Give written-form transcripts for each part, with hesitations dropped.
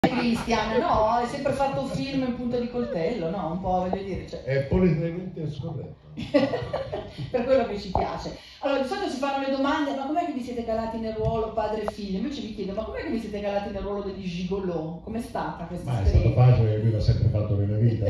Cristian, no, hai sempre fatto film in punta di coltello, no? Un po', voglio dire, cioè. È politicamente scorretto. Per quello che ci piace. Allora, di solito si fanno le domande, ma com'è che vi siete calati nel ruolo padre e figlio? Invece vi chiedo, ma com'è che vi siete calati nel ruolo degli gigolò? Com'è stata questa Ma è esperienza? stato facile, lui l'ha sempre fatto nella vita.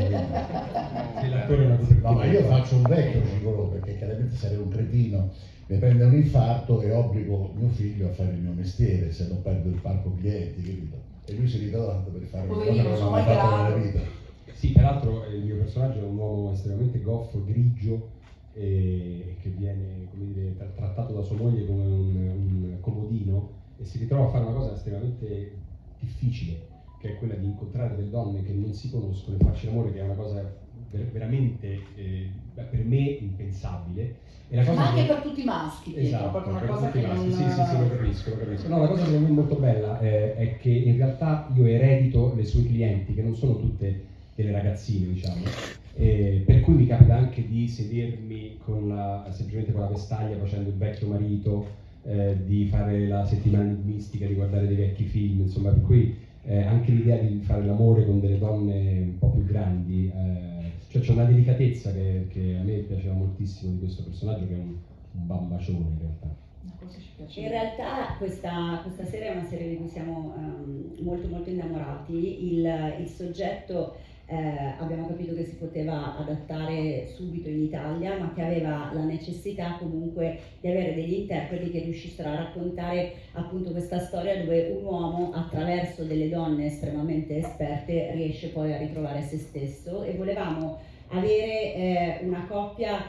No, ma io faccio un vecchio gigolò, perché chiaramente sarei un cretino. Mi prende un infarto e obbligo mio figlio a fare il mio mestiere, se non perdo il parco clienti, capito? E lui si ritrova tanto per fare una cosa che non ha mai fatto nella vita. Sì, peraltro il mio personaggio è un uomo estremamente goffo, grigio, e che viene, come dire, trattato da sua moglie come un comodino, e si ritrova a fare una cosa estremamente difficile, che è quella di incontrare delle donne che non si conoscono e farci l'amore, che è una cosa veramente per me impensabile. E la cosa ma anche per tutti i maschi, esatto, proprio una per cosa tutti che i maschi. non... Sì, lo capisco. No, la cosa secondo me molto bella è che in realtà io eredito le sue clienti, che non sono tutte delle ragazzine, diciamo, per cui mi capita anche di sedermi semplicemente con la vestaglia facendo il vecchio marito, di fare la settimana enigmistica, di guardare dei vecchi film, insomma, per cui anche l'idea di fare l'amore con delle donne un po' più grandi, cioè c'è una delicatezza che a me piaceva moltissimo di questo personaggio, che è un bambacione in realtà. In realtà questa serie è una serie di cui siamo molto innamorati. Il soggetto abbiamo capito che si poteva adattare subito in Italia, ma che aveva la necessità comunque di avere degli interpreti che riuscissero a raccontare appunto questa storia dove un uomo, attraverso delle donne estremamente esperte, riesce poi a ritrovare se stesso, e volevamo avere una coppia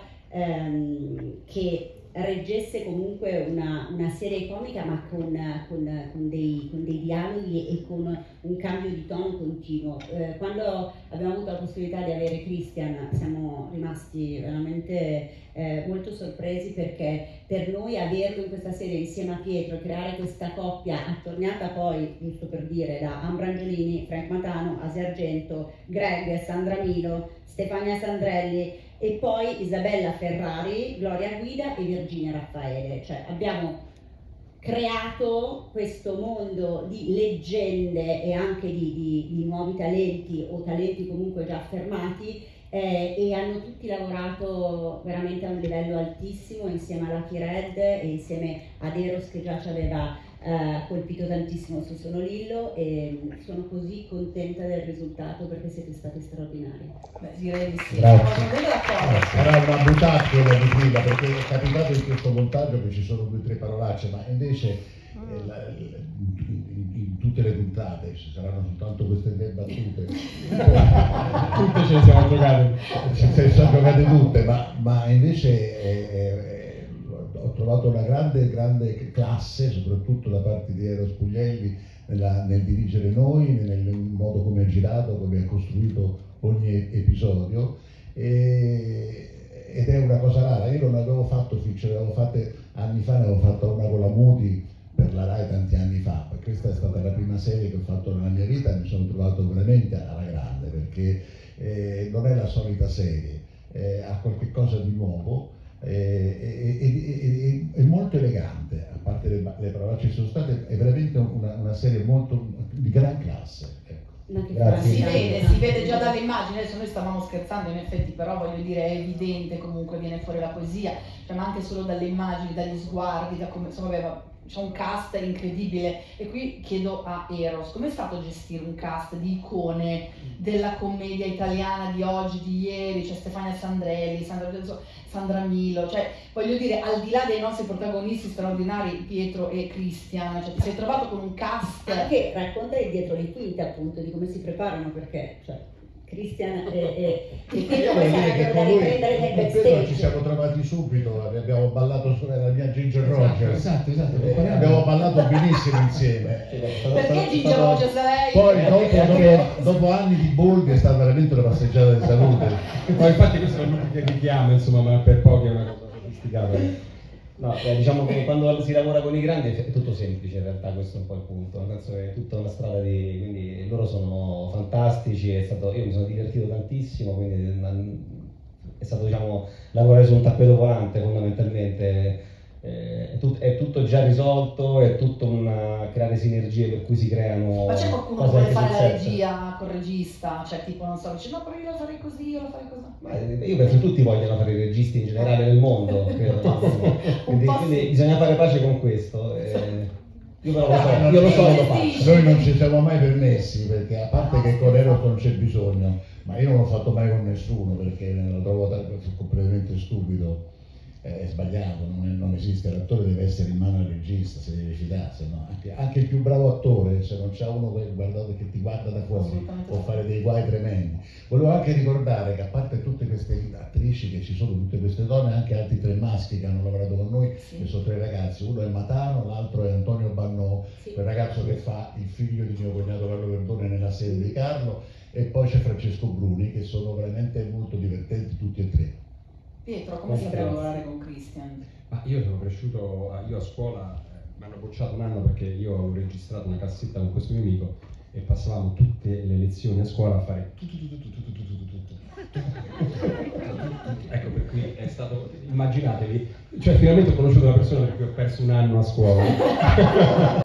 che reggesse comunque una serie comica, ma con dei dialoghi e con un cambio di tono continuo. Quando abbiamo avuto la possibilità di avere Christian siamo rimasti veramente molto sorpresi, perché per noi averlo in questa serie insieme a Pietro, creare questa coppia attorniata poi, giusto per dire, da Ambra Angiolini, Frank Matano, Asia Argento, Greg, Sandra Milo, Stefania Sandrelli e poi Isabella Ferrari, Gloria Guida e Virginia Raffaele. Cioè abbiamo creato questo mondo di leggende e anche di nuovi talenti, o talenti comunque già affermati, e hanno tutti lavorato veramente a un livello altissimo insieme a Lucky Red e insieme ad Eros, che già ci aveva colpito tantissimo su Sono Lillo, e sono così contenta del risultato perché siete stati straordinari. Beh, direi di sì. Grazie. Era una butacchiola di prima, perché è capitato in questo montaggio che ci sono 2 o 3 parolacce, ma invece in tutte le puntate ci saranno soltanto queste 3 battute. Tutte ce le siamo giocate. Se sono giocate tutte, ma invece ho trovato una grande classe, soprattutto da parte di Eros Puglielli, nel dirigere noi, nel modo come ha girato, come ha costruito ogni episodio, ed è una cosa rara. Io non avevo fatto fiction, ne avevo fatte anni fa, ne avevo fatta una con la Muti per la Rai tanti anni fa, perché questa è stata la prima serie che ho fatto nella mia vita, e mi sono trovato veramente alla grande, perché non è la solita serie, ha qualche cosa di nuovo. È molto elegante, a parte le parolacce che sono state, è veramente una serie molto di gran classe. Ecco. Si vede già dalle immagini. Adesso noi stavamo scherzando in effetti, però voglio dire, è evidente, comunque viene fuori la poesia, cioè, ma anche solo dalle immagini, dagli sguardi, da come, insomma, c'è un cast incredibile. E qui chiedo a Eros, com'è stato gestire un cast di icone della commedia italiana di oggi, di ieri? C'è Stefania Sandrelli, Sandra Milo, cioè voglio dire, al di là dei nostri protagonisti straordinari Pietro e Christian, cioè ti sei trovato con un cast che racconta dietro le quinte, appunto, di come si preparano, perché cioè Christian e Pietro poi sarebbero da riprendere nel backstage. Ci siamo trovati subito, abbiamo ballato sulla mia Ginger Rogers. Esatto. Abbiamo ballato benissimo insieme. Perché Ginger Rogers lei? Poi dopo anni di Boldi è stata veramente una passeggiata di salute. Poi infatti questo è l'unico che richiama, insomma, ma per pochi è una cosa sofisticata. No, diciamo che quando si lavora con i grandi è tutto semplice, in realtà questo è un po' il punto, nel senso che è tutta una strada quindi loro sono fantastici, io mi sono divertito tantissimo, quindi è stato, diciamo, lavorare su un tappeto volante fondamentalmente, è tutto già risolto, è tutto creare sinergie per cui si creano. Ma c'è qualcuno che cose vuole anche fare sul la set. regia col regista? Cioè tipo, non so, dice no, però io la farei così, io la farei così. Ma io penso che tutti vogliono fare i registi in generale nel mondo, quindi bisogna fare pace con questo. Io però lo so, io lo so e lo faccio. Noi non ci siamo mai permessi, perché a parte che con Eros non c'è bisogno, ma io non l'ho fatto mai con nessuno perché lo trovo completamente stupido, è sbagliato, non esiste, l'attore deve essere in mano al regista, se deve fidarsi, no? Anche il più bravo attore, se non c'è uno che ti guarda da fuori, può fare dei guai tremendi. Volevo anche ricordare che a parte tutte queste attrici che ci sono, tutte queste donne, anche altri 3 maschi che hanno lavorato con noi, che sono 3 ragazzi, uno è Matano, l'altro è Antonio Bannò, quel ragazzo che fa il figlio di mio cognato Carlo Verdone nella serie di Carlo, e poi c'è Francesco Bruni, che sono veramente molto divertenti tutti e 3. Pietro, come si può lavorare con Christian? Ma io sono cresciuto, io a scuola mi hanno bocciato un anno perché io avevo registrato una cassetta con questo mio amico e passavamo tutte le lezioni a scuola a fare ecco, per cui è stato, immaginatevi, cioè finalmente ho conosciuto una persona per cui ho perso un anno a scuola.